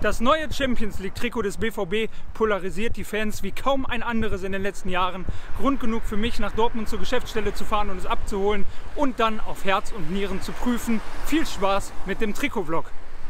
Das neue Champions League Trikot des BVB polarisiert die Fans wie kaum ein anderes in den letzten Jahren. Grund genug für mich, nach Dortmund zur Geschäftsstelle zu fahren und es abzuholen und dann auf Herz und Nieren zu prüfen. Viel Spaß mit dem Trikot-Vlog.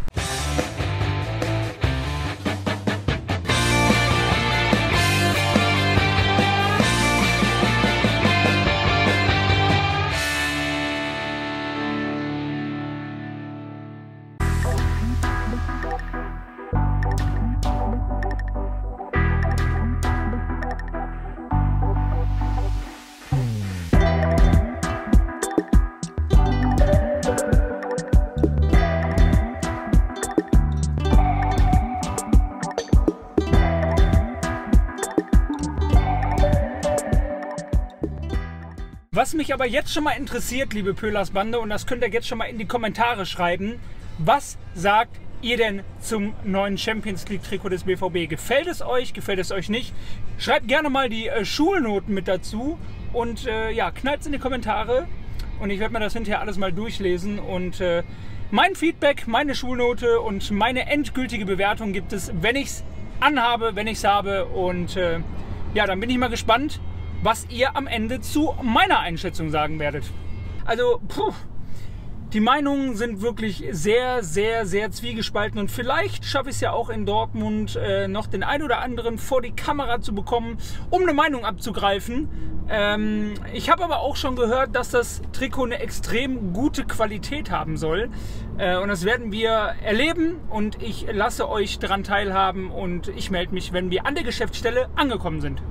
Was mich aber jetzt schon mal interessiert, liebe Pöhlers Bande, und das könnt ihr jetzt schon mal in die Kommentare schreiben, was sagt ihr denn zum neuen Champions League Trikot des BVB? Gefällt es euch? Gefällt es euch nicht? Schreibt gerne mal die Schulnoten mit dazu und ja, knallt es in die Kommentare und ich werde mir das hinterher alles mal durchlesen und mein Feedback, meine Schulnote und meine endgültige Bewertung gibt es, wenn ich es anhabe, wenn ich es habe und ja, dann bin ich mal gespannt, was ihr am Ende zu meiner Einschätzung sagen werdet. Also, die Meinungen sind wirklich sehr, sehr, sehr zwiegespalten und vielleicht schaffe ich es ja auch in Dortmund noch den einen oder anderen vor die Kamera zu bekommen, um eine Meinung abzugreifen. Ich habe aber auch schon gehört, dass das Trikot eine extrem gute Qualität haben soll und das werden wir erleben und ich lasse euch daran teilhaben und ich melde mich, wenn wir an der Geschäftsstelle angekommen sind.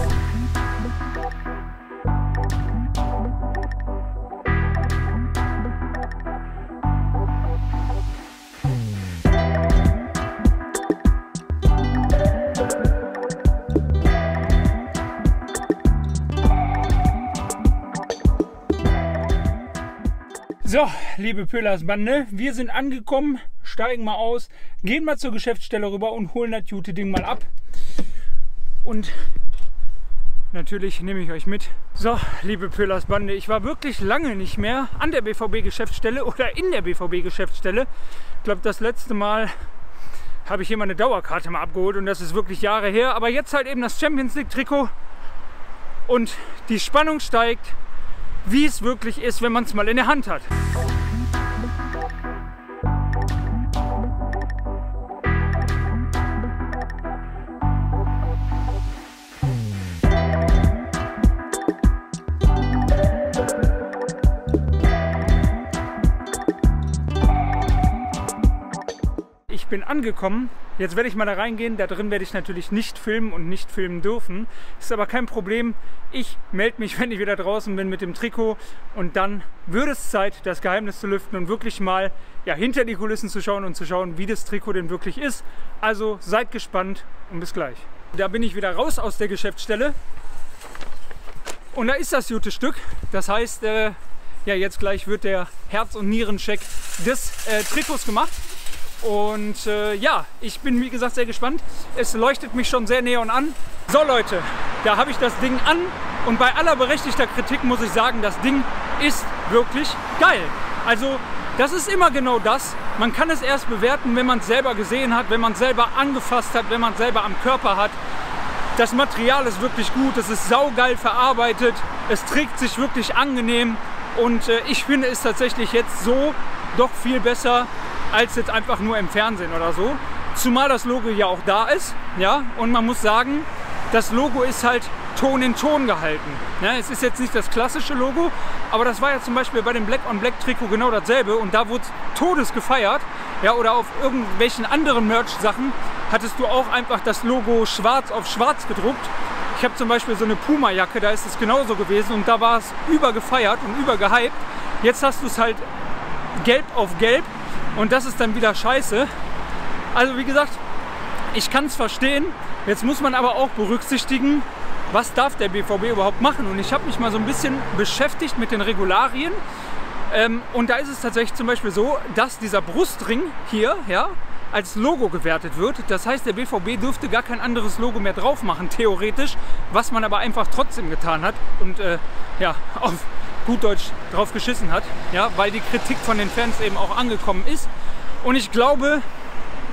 So, liebe Pöhlers Bande, wir sind angekommen, steigen mal aus, gehen mal zur Geschäftsstelle rüber und holen das gute Ding mal ab. Und natürlich nehme ich euch mit. So, liebe Pöhlers Bande, ich war wirklich lange nicht mehr an der BVB-Geschäftsstelle oder in der BVB-Geschäftsstelle. Ich glaube, das letzte Mal habe ich hier mal eine Dauerkarte mal abgeholt und das ist wirklich Jahre her. Aber jetzt halt eben das Champions League-Trikot und die Spannung steigt, wie es wirklich ist, wenn man es mal in der Hand hat. Ich bin angekommen, jetzt werde ich mal da reingehen, da drin werde ich natürlich nicht filmen und nicht filmen dürfen, ist aber kein Problem, ich melde mich, wenn ich wieder draußen bin mit dem Trikot und dann wird es Zeit, das Geheimnis zu lüften und wirklich mal ja, hinter die Kulissen zu schauen und zu schauen, wie das Trikot denn wirklich ist. Also seid gespannt und bis gleich. Da bin ich wieder raus aus der Geschäftsstelle und da ist das gute Stück, das heißt, ja, jetzt gleich wird der Herz- und Nierencheck des Trikots gemacht. Und ja, ich bin wie gesagt sehr gespannt. Es leuchtet mich schon sehr neon an. So Leute, da habe ich das Ding an und bei aller berechtigter Kritik muss ich sagen, das Ding ist wirklich geil. Also das ist immer genau das. Man kann es erst bewerten, wenn man es selber gesehen hat, wenn man es selber angefasst hat, wenn man es selber am Körper hat. Das Material ist wirklich gut, es ist saugeil verarbeitet, es trägt sich wirklich angenehm und ich finde es tatsächlich jetzt so doch viel besser als jetzt einfach nur im Fernsehen oder so. Zumal das Logo ja auch da ist, ja, und man muss sagen, das Logo ist halt Ton in Ton gehalten. Ja, es ist jetzt nicht das klassische Logo, aber das war ja zum Beispiel bei dem Black on Black Trikot genau dasselbe und da wurde Todes gefeiert, ja, oder auf irgendwelchen anderen Merch-Sachen hattest du auch einfach das Logo schwarz auf schwarz gedruckt. Ich habe zum Beispiel so eine Puma-Jacke, da ist es genauso gewesen und da war es übergefeiert und übergehypt. Jetzt hast du es halt gelb auf gelb. Und das ist dann wieder scheiße. Also wie gesagt, ich kann es verstehen. Jetzt muss man aber auch berücksichtigen, was darf der BVB überhaupt machen. Und ich habe mich mal so ein bisschen beschäftigt mit den Regularien. Und da ist es tatsächlich zum Beispiel so, dass dieser Brustring hier ja, als Logo gewertet wird. Das heißt, der BVB dürfte gar kein anderes Logo mehr drauf machen, theoretisch. Was man aber einfach trotzdem getan hat. Und ja, auf gut Deutsch drauf geschissen hat, ja, weil die Kritik von den Fans eben auch angekommen ist. Und ich glaube,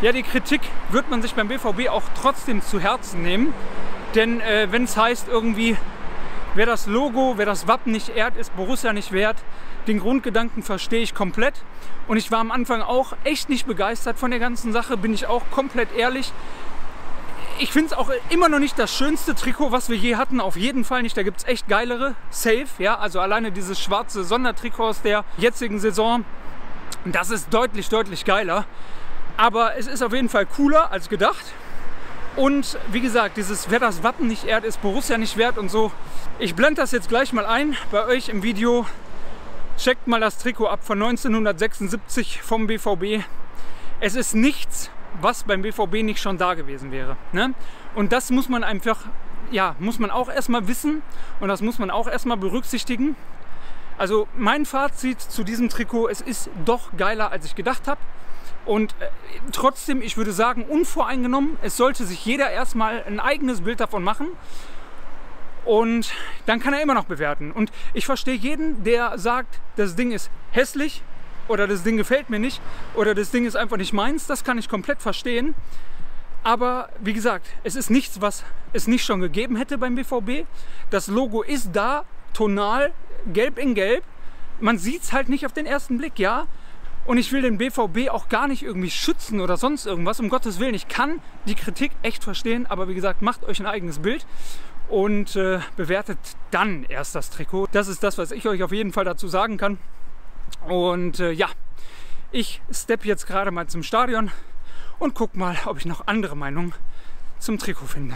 Ja, die Kritik wird man sich beim BVB auch trotzdem zu Herzen nehmen. Denn wenn es heißt irgendwie, wer das Logo, wer das Wappen nicht ehrt, ist Borussia nicht wert. Den Grundgedanken verstehe ich komplett. Und ich war am Anfang auch echt nicht begeistert von der ganzen Sache, bin ich auch komplett ehrlich. Ich finde es auch immer noch nicht das schönste Trikot, was wir je hatten, auf jeden Fall nicht. Da gibt es echt geilere, safe, ja. Also alleine dieses schwarze Sondertrikot aus der jetzigen Saison, das ist deutlich, deutlich geiler. Aber es ist auf jeden Fall cooler als gedacht. Und wie gesagt, dieses, wer das Wappen nicht ehrt, ist Borussia nicht wert und so. Ich blende das jetzt gleich mal ein bei euch im Video. Checkt mal das Trikot ab von 1976 vom BVB. Es ist nichts, was beim BVB nicht schon da gewesen wäre. Ne? Und das muss man einfach, ja, muss man auch erstmal wissen und das muss man auch erstmal berücksichtigen. Also mein Fazit zu diesem Trikot, es ist doch geiler, als ich gedacht habe. Und trotzdem, ich würde sagen, unvoreingenommen, es sollte sich jeder erstmal ein eigenes Bild davon machen. Und dann kann er immer noch bewerten. Und ich verstehe jeden, der sagt, das Ding ist hässlich oder das Ding gefällt mir nicht oder das Ding ist einfach nicht meins. Das kann ich komplett verstehen. Aber wie gesagt, es ist nichts, was es nicht schon gegeben hätte beim BVB. Das Logo ist da, tonal, gelb in gelb. Man sieht es halt nicht auf den ersten Blick, ja. Und ich will den BVB auch gar nicht irgendwie schützen oder sonst irgendwas, um Gottes Willen. Ich kann die Kritik echt verstehen, aber wie gesagt, macht euch ein eigenes Bild und bewertet dann erst das Trikot. Das ist das, was ich euch auf jeden Fall dazu sagen kann. Und ja, ich steppe jetzt gerade mal zum Stadion und guck mal, ob ich noch andere Meinungen zum Trikot finde.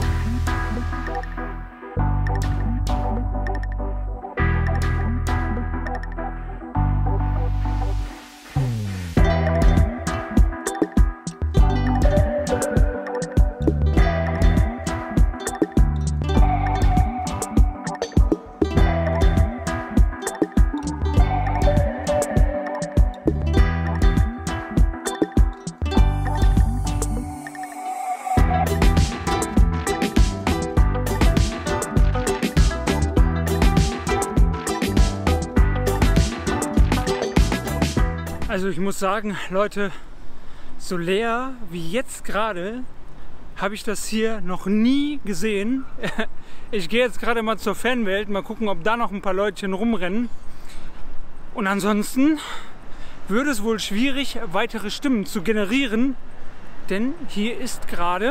Also ich muss sagen, Leute, so leer wie jetzt gerade habe ich das hier noch nie gesehen. Ich gehe jetzt gerade mal zur Fanwelt, mal gucken, ob da noch ein paar Leutchen rumrennen. Und ansonsten würde es wohl schwierig, weitere Stimmen zu generieren, denn hier ist gerade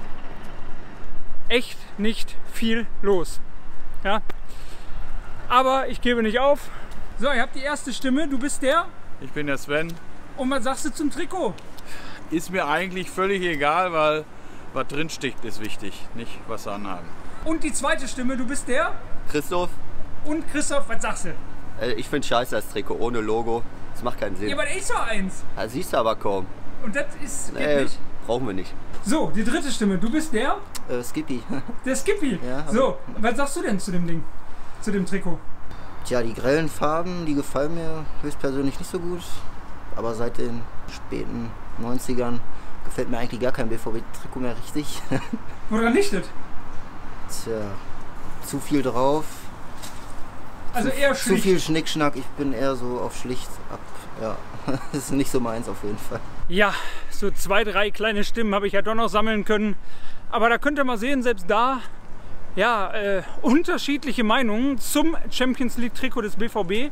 echt nicht viel los. Ja? Aber ich gebe nicht auf. So, ihr habt die erste Stimme, du bist der? Ich bin der Sven. Und was sagst du zum Trikot? Ist mir eigentlich völlig egal, weil was drin steckt ist wichtig, nicht was sie anhaben. Und die zweite Stimme, du bist der? Christoph, Und Christoph, was sagst du? ich finde scheiße das Trikot ohne Logo. Das macht keinen Sinn. Ja, aber ich doch eins. Ja, siehst du aber kaum. Und das ist, geht Nee, nicht. brauchen wir nicht. So, die dritte Stimme, du bist der? Skippy. Der Skippy. Ja, So, was sagst du denn zu dem Ding? Zu dem Trikot? Tja, die grellen Farben, die gefallen mir höchstpersönlich nicht so gut. Aber seit den späten 90ern gefällt mir eigentlich gar kein BVB-Trikot mehr richtig. Woran liegt das? Tja, zu viel drauf. Also eher Zu schlicht. viel Schnickschnack. Ich bin eher so auf schlicht ab. Ja, das ist nicht so meins auf jeden Fall. Ja, so 2, 3 kleine Stimmen habe ich ja doch noch sammeln können. Aber da könnt ihr mal sehen, selbst da, ja, unterschiedliche Meinungen zum Champions League Trikot des BVB.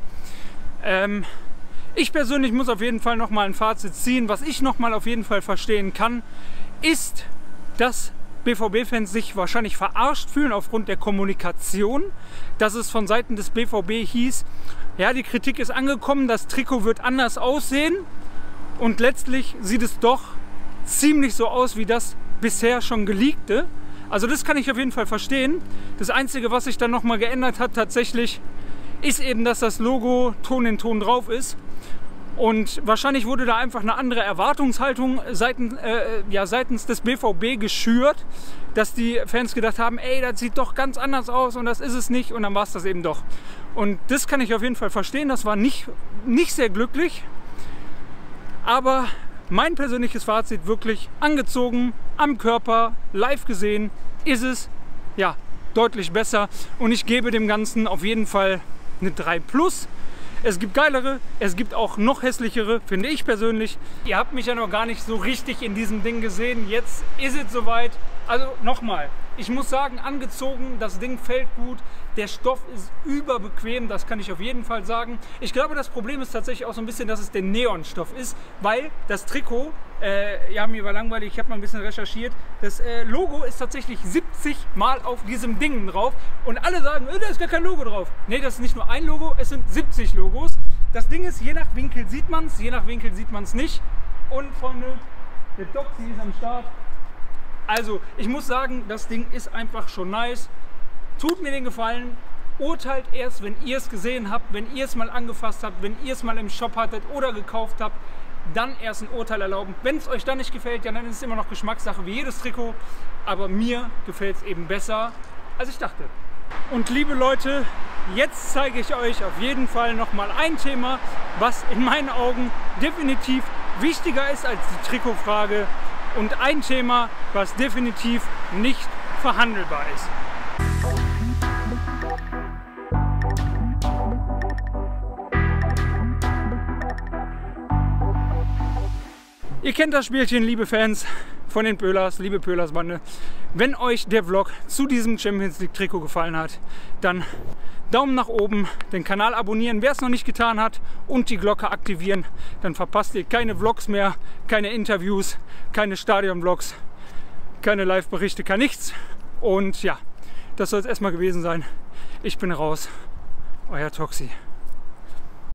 Ich persönlich muss auf jeden Fall noch mal ein Fazit ziehen. Was ich noch mal auf jeden Fall verstehen kann, ist, dass BVB-Fans sich wahrscheinlich verarscht fühlen aufgrund der Kommunikation, dass es von Seiten des BVB hieß, ja, die Kritik ist angekommen, das Trikot wird anders aussehen und letztlich sieht es doch ziemlich so aus wie das bisher schon geleakte. Also das kann ich auf jeden Fall verstehen. Das Einzige, was sich dann noch mal geändert hat tatsächlich, ist eben, dass das Logo Ton in Ton drauf ist. Und wahrscheinlich wurde da einfach eine andere Erwartungshaltung seitens des BVB geschürt, dass die Fans gedacht haben, ey, das sieht doch ganz anders aus und das ist es nicht, und dann war es das eben doch. Und das kann ich auf jeden Fall verstehen, das war nicht sehr glücklich, aber mein persönliches Fazit wirklich angezogen, am Körper, live gesehen, ist es ja deutlich besser und ich gebe dem Ganzen auf jeden Fall eine 3+. Es gibt geilere, es gibt auch noch hässlichere, finde ich persönlich. Ihr habt mich ja noch gar nicht so richtig in diesem Ding gesehen. Jetzt ist es soweit. Also nochmal, ich muss sagen, angezogen, das Ding fällt gut. Der Stoff ist überbequem, das kann ich auf jeden Fall sagen. Ich glaube, das Problem ist tatsächlich auch so ein bisschen, dass es der Neonstoff ist, weil das Trikot, ja, mir war langweilig, ich habe mal ein bisschen recherchiert, das Logo ist tatsächlich 70 Mal auf diesem Ding drauf und alle sagen, da ist gar kein Logo drauf. Nee, das ist nicht nur ein Logo, es sind 70 Logos. Das Ding ist, je nach Winkel sieht man es, je nach Winkel sieht man es nicht. Und Freunde, der Doxy ist am Start. Also, ich muss sagen, das Ding ist einfach schon nice. Tut mir den Gefallen, urteilt erst, wenn ihr es gesehen habt, wenn ihr es mal angefasst habt, wenn ihr es mal im Shop hattet oder gekauft habt, dann erst ein Urteil erlauben. Wenn es euch dann nicht gefällt, ja, dann ist es immer noch Geschmackssache wie jedes Trikot, aber mir gefällt es eben besser, als ich dachte. Und liebe Leute, jetzt zeige ich euch auf jeden Fall nochmal ein Thema, was in meinen Augen definitiv wichtiger ist als die Trikotfrage und ein Thema, was definitiv nicht verhandelbar ist. Ihr kennt das Spielchen, liebe Fans von den Pölers, liebe Pölers-Bande. Wenn euch der Vlog zu diesem Champions League Trikot gefallen hat, dann Daumen nach oben, den Kanal abonnieren, wer es noch nicht getan hat, und die Glocke aktivieren. Dann verpasst ihr keine Vlogs mehr, keine Interviews, keine Stadion-Vlogs, keine Live-Berichte, kein nichts. Und ja, das soll es erstmal gewesen sein. Ich bin raus, euer Toxi.